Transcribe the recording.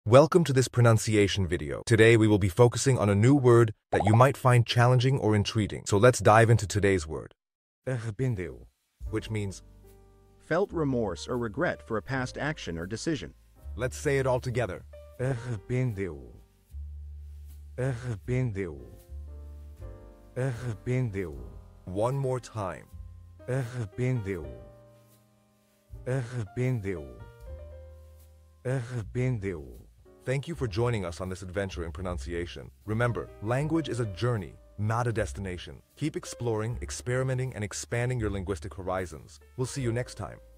Welcome to this pronunciation video. Today we will be focusing on a new word that you might find challenging or intriguing. So let's dive into today's word. Arrependeu. Which means, Felt remorse or regret for a past action or decision. let's say it all together. Arrependeu. Arrependeu. Arrependeu. One more time. Arrependeu. Arrependeu. Arrependeu. Thank you for joining us on this adventure in pronunciation. Remember, language is a journey, not a destination. Keep exploring, experimenting, and expanding your linguistic horizons. We'll see you next time.